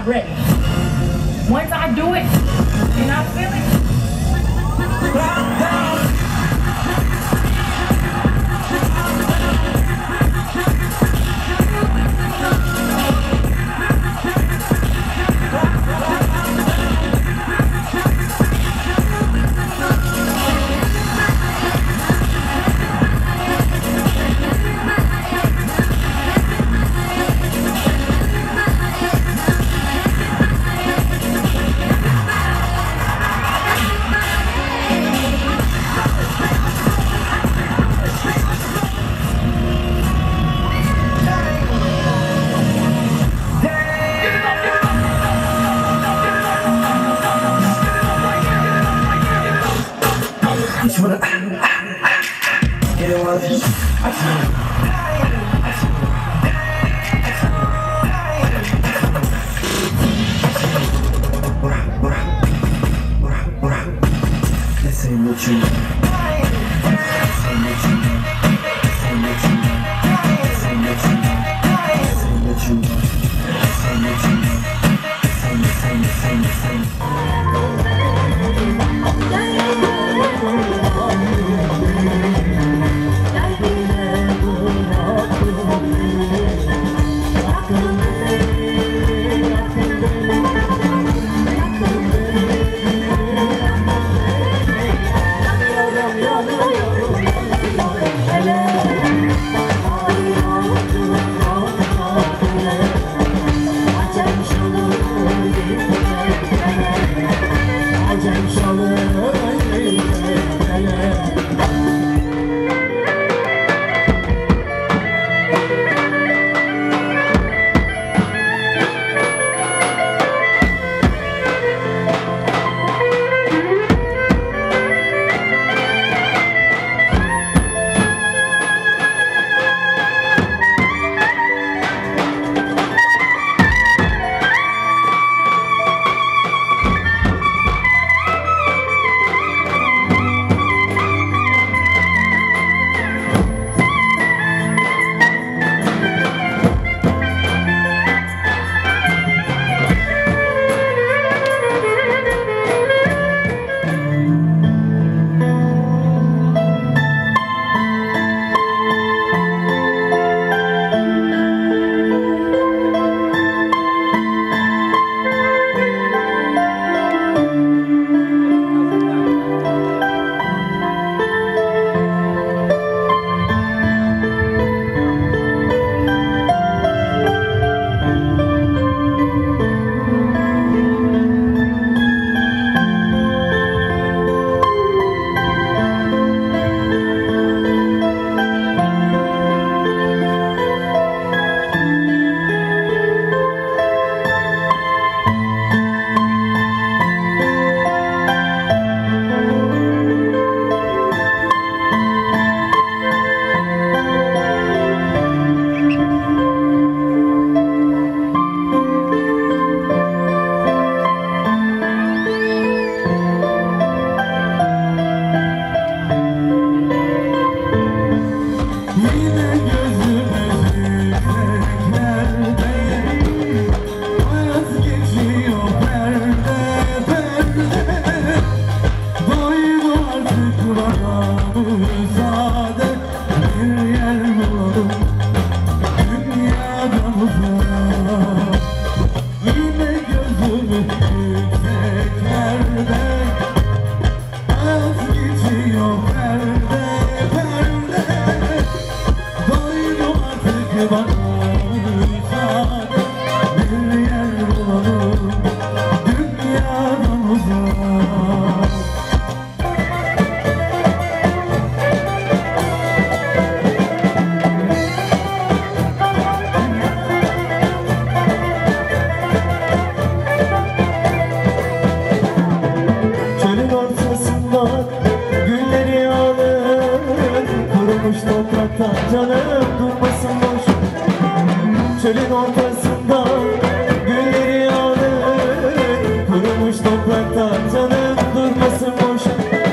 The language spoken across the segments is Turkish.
ready. Once I do it and I feel it, canım durmasın boş. Çölün ortasında gülleri alır, kurumuş toprakta canım durmasın boş.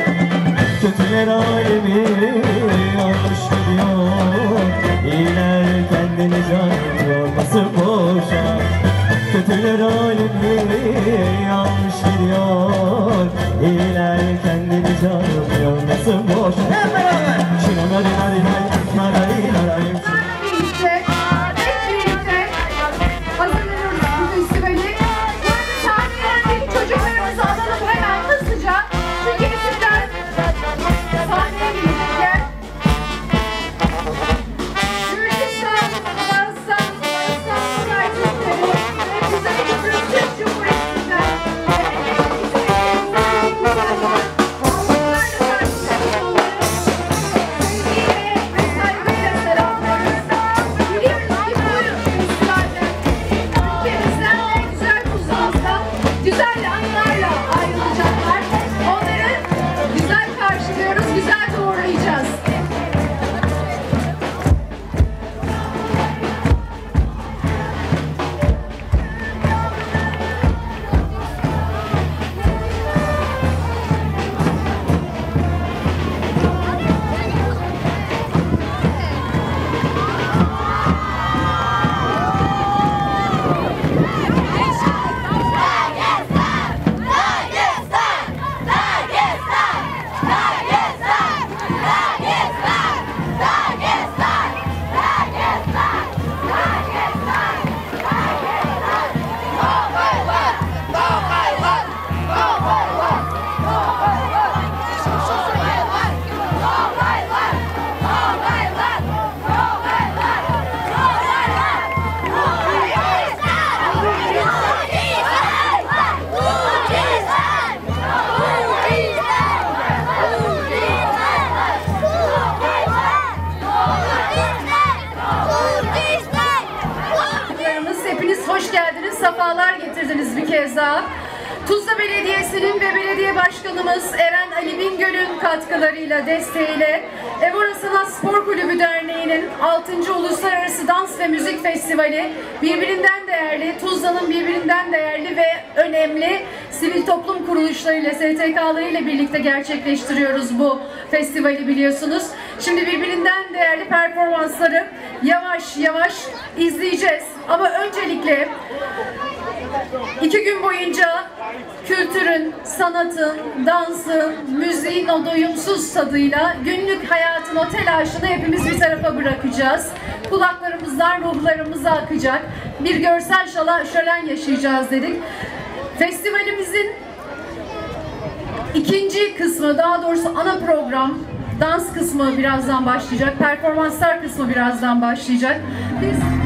Kötüler alemi yanlış gidiyor, iyiler kendini can yormasın boşa. Kötüler alemi koş hep beraber. Şirinari nari nay, narari narayım. Birlikte, hep birlikte hazırlanıyoruz bu festivali. Bu arada sahnelerdeki çocuklarımızı alalım hemen hızlıca. Çünkü isimler sahneye gelecekler. Gürcistan, Bulgaristan, Bulgaristan Cumhuriyeti ve Kuzey Kıbrıs Türk Cumhuriyeti'nden ve onlar da karşılaştık onları. Sevgiyle ve saygıyla selamlıyoruz. Biliyoruz ki bu festivalde ülkemizden ve güzel Tuzla'mızdan güzel anlarla ayrılacaklar. Onları güzel karşılıyoruz, güzel doğrayacağız. Hepiniz hoş geldiniz, sefalar getirdiniz bir kez daha. Tuzla Belediyesi'nin ve belediye başkanımız Eren Ali Bingöl'ün katkılarıyla, desteğiyle Evora Sanat Spor Kulübü Derneği'nin 6. Uluslararası Dans ve Müzik Festivali birbirinden değerli, Tuzla'nın birbirinden değerli ve önemli sivil toplum kuruluşlarıyla, STK'larıyla birlikte gerçekleştiriyoruz bu festivali biliyorsunuz. Şimdi birbirinden değerli performansları yavaş yavaş izleyeceğiz. Ama öncelikle 2 gün boyunca kültürün, sanatın, dansın, müziğin o doyumsuz tadıyla günlük hayatın o telaşını hepimiz bir tarafa bırakacağız. Kulaklarımızdan ruhlarımıza akacak bir görsel şölen yaşayacağız dedik. Festivalimizin ikinci kısmı, daha doğrusu ana program, dans kısmı birazdan başlayacak, performanslar kısmı birazdan başlayacak. Biz